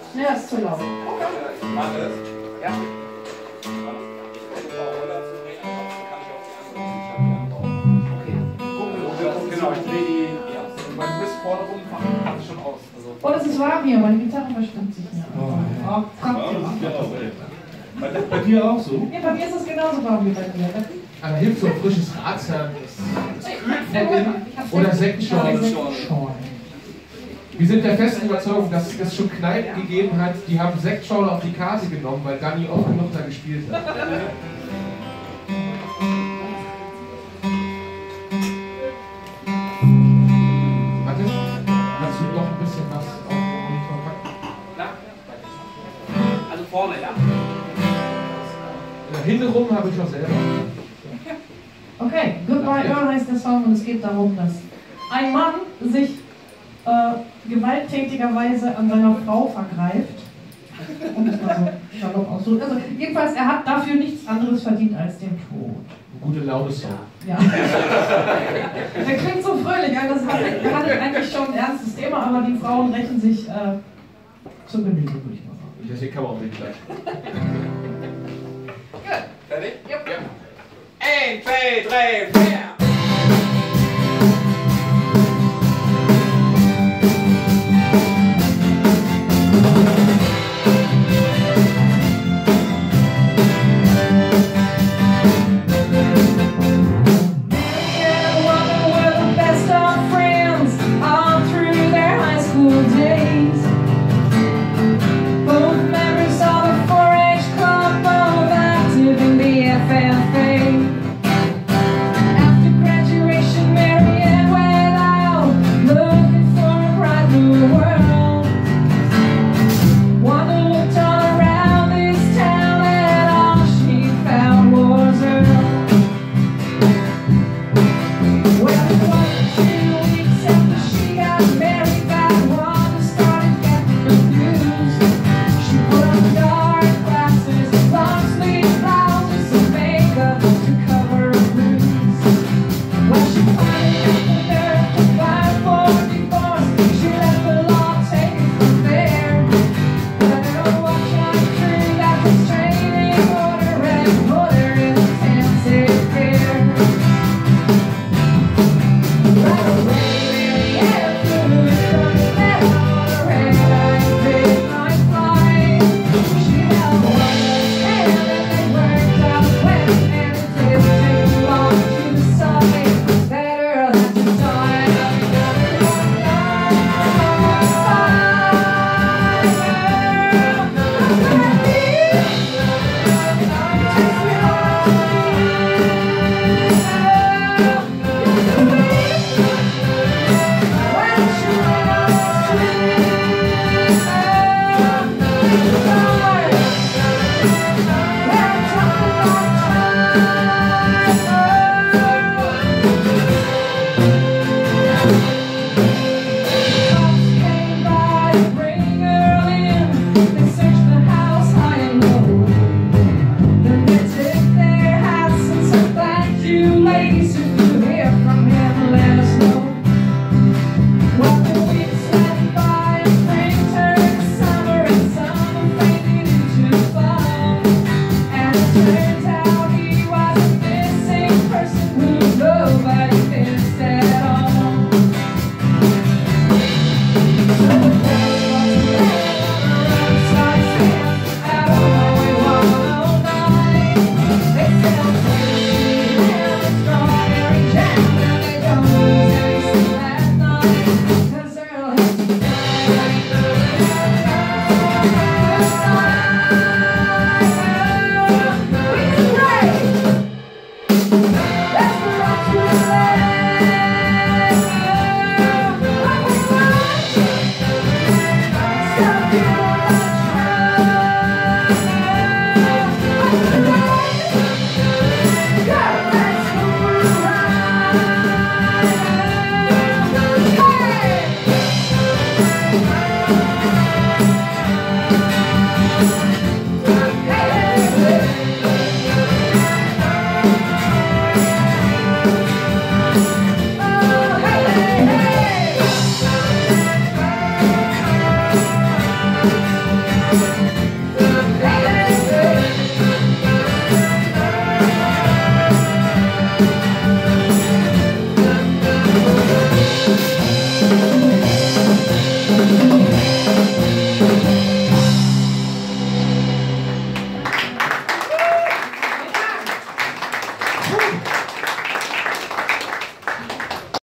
Ja, ist zu laut. Ich mache es. Ja. Genau, ich drehe die. Weil du bist vorne rum, kann ich schon aus. Oh, das ist warm hier, meine Gitarre verstimmt sich nicht. Oh, Bei dir auch so? Ja, bei mir ist es genauso warm wie bei dir. Aber hilft so ein frisches Ratsherrn. Oder Sektschorle. Wir sind der festen Überzeugung, dass es schon Kneipen gegeben hat, die haben Sektschorle auf die Karte genommen, weil Dani oft genug da gespielt hat. Warte, kannst du noch ein bisschen was auf den Monitor packen? Na? Also vorne, ja. Hintenrum habe ich noch selber. Okay, Goodbye Earl heißt der Song und es geht darum, dass ein Mann sich gewalttätigerweise an seiner Frau vergreift. Um es mal so salopp auszudrücken. Also jedenfalls, er hat dafür nichts anderes verdient als den Tod. Gute Laune-Song. Ja. Der klingt so fröhlich, ja, das hat eigentlich schon ein ernstes Thema, aber die Frauen rächen sich zur Genüge, würde ich mal sagen. Deswegen kann man auch nicht gleich. Gut, fertig? Yep. 1, 2, 3, 4.